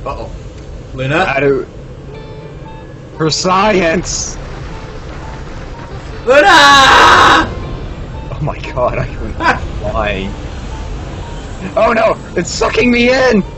Uh-oh. Luna? How do... For science! Luna! Oh my god, I couldn't fly. Oh no! It's sucking me in!